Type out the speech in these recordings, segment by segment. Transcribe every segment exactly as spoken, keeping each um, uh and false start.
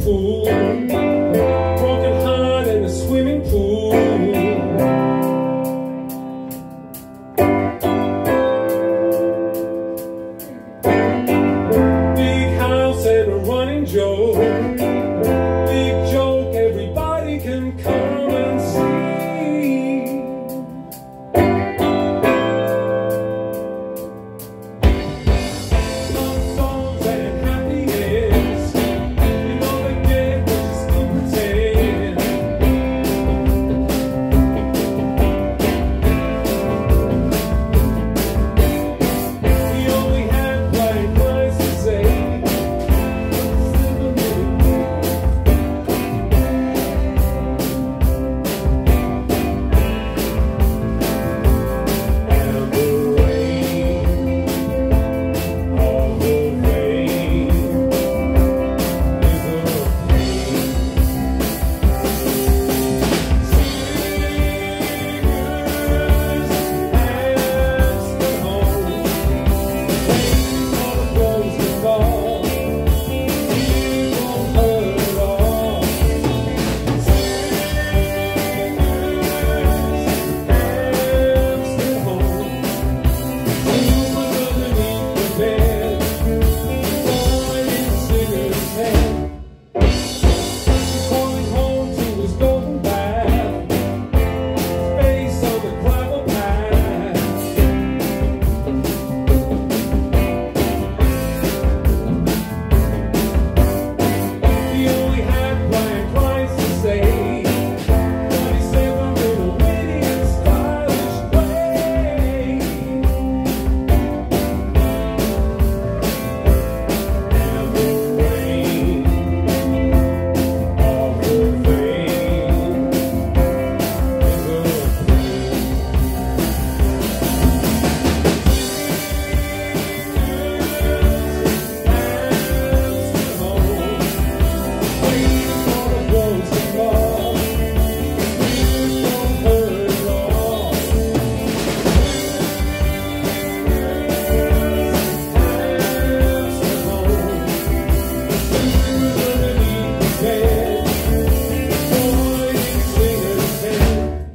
fool, broken heart in a swimming pool. Big house and a running joke, big joke everybody can come and see. Love songs and happy ends, you know they get what you still pretend. We only had bright lines to say, and the rain, all the rain is a pain. Singers, Hampstead home, waiting for the rose to fall. You won't hurt at all. Hampstead home, Tumbling underneath the bed, boy in the singer's head. Calling home to his golden bath, face on the gravel path. He only had blank lines to say, but he said them in a witty and stylish way. And the rain, all the rain is a pain. Hampstead home, waiting for the rose to fall. Tears don't hurt at all. Hampstead home, tumbling underneath the bed, boy in the singer's head.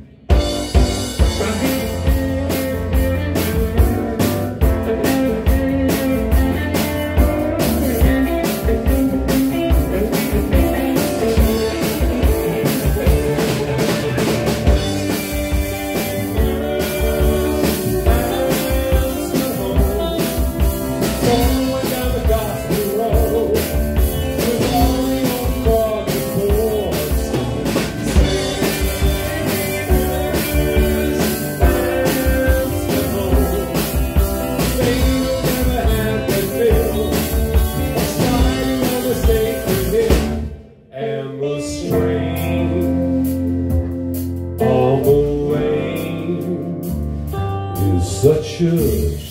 Going down the gospel road, with all the old broken boards. Hampstead home, they never had their fill of sliding on the sacred hill, and the strain on the way is such a